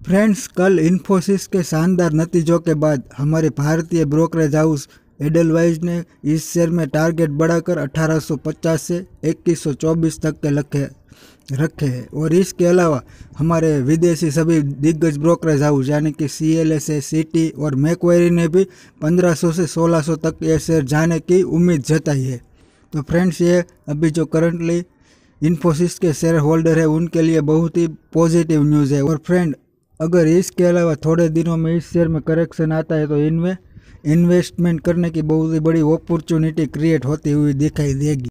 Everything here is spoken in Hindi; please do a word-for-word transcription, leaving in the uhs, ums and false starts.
फ्रेंड्स, कल इन्फोसिस के शानदार नतीजों के बाद हमारे भारतीय ब्रोकरेज हाउस एडलवाइज ने इस शेयर में टारगेट बढ़ाकर अठारह सौ पचास से इक्कीस सौ चौबीस तक के लक्ष्य रखे हैं। और इसके अलावा हमारे विदेशी सभी दिग्गज ब्रोकरेज हाउस यानी कि C L S A, Citi और मैक्वेरी ने भी पंद्रह सौ से सोलह सौ तक ये शेयर जाने की उम्मीद जताई है। तो फ्रेंड्स, ये अभी जो करंटली इन्फोसिस के शेयर होल्डर है उनके लिए बहुत ही पॉजिटिव न्यूज़ है। और फ्रेंड, अगर इसके अलावा थोड़े दिनों में इस शेयर में करेक्शन आता है तो इनमें इन्वेस्टमेंट करने की बहुत ही बड़ी अपॉर्चुनिटी क्रिएट होती हुई दिखाई देगी।